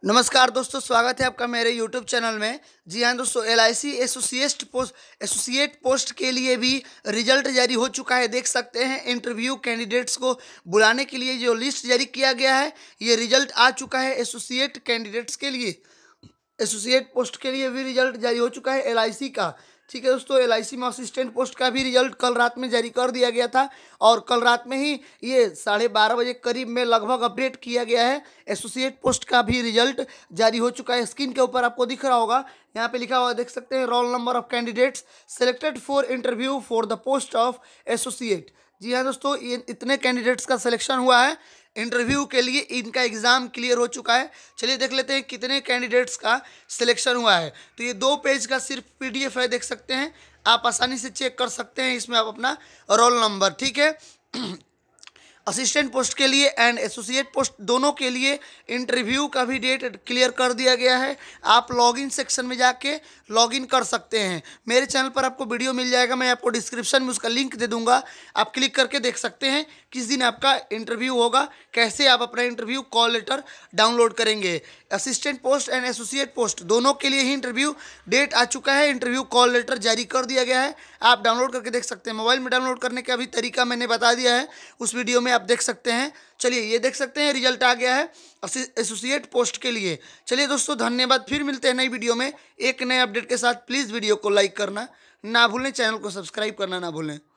नमस्कार दोस्तों, स्वागत है आपका मेरे YouTube चैनल में। जी हाँ दोस्तों, LIC एसोसिएट पोस्ट के लिए भी रिजल्ट जारी हो चुका है। देख सकते हैं इंटरव्यू कैंडिडेट्स को बुलाने के लिए जो लिस्ट जारी किया गया है, ये रिजल्ट आ चुका है एसोसिएट कैंडिडेट्स के लिए। एसोसिएट पोस्ट के लिए भी रिजल्ट जारी हो चुका है LIC का। ठीक है दोस्तों, LIC में असिस्टेंट पोस्ट का भी रिजल्ट कल रात में जारी कर दिया गया था और कल रात में ही ये 12:30 बजे करीब में लगभग अपडेट किया गया है। एसोसिएट पोस्ट का भी रिजल्ट जारी हो चुका है। स्क्रीन के ऊपर आपको दिख रहा होगा, यहाँ पे लिखा हुआ देख सकते हैं, roll number of candidates selected for interview for the post of associate. जी हाँ दोस्तों, ये इतने कैंडिडेट्स का सिलेक्शन हुआ है इंटरव्यू के लिए। इनका एग्ज़ाम क्लियर हो चुका है। चलिए देख लेते हैं कितने कैंडिडेट्स का सिलेक्शन हुआ है। तो ये 2 पेज का सिर्फ PDF है, देख सकते हैं, आप आसानी से चेक कर सकते हैं। इसमें आप अपना रोल नंबर, ठीक है, असिस्टेंट पोस्ट के लिए एंड एसोसिएट पोस्ट दोनों के लिए इंटरव्यू का भी डेट क्लियर कर दिया गया है। आप लॉगिन सेक्शन में जाके लॉगिन कर सकते हैं। मेरे चैनल पर आपको वीडियो मिल जाएगा, मैं आपको डिस्क्रिप्शन में उसका लिंक दे दूंगा, आप क्लिक करके देख सकते हैं किस दिन आपका इंटरव्यू होगा, कैसे आप अपना इंटरव्यू कॉल लेटर डाउनलोड करेंगे। Assistant post and associate post दोनों के लिए ही इंटरव्यू डेट आ चुका है, इंटरव्यू कॉल लेटर जारी कर दिया गया है। आप डाउनलोड करके देख सकते हैं। मोबाइल में डाउनलोड करने का भी तरीका मैंने बता दिया है, उस वीडियो में आप देख सकते हैं। चलिए ये देख सकते हैं रिजल्ट आ गया है एसोसिएट पोस्ट के लिए। चलिए दोस्तों, धन्यवाद। फिर मिलते हैं नई वीडियो में एक नए अपडेट के साथ। प्लीज़ वीडियो को लाइक करना ना भूलें, चैनल को सब्सक्राइब करना ना भूलें।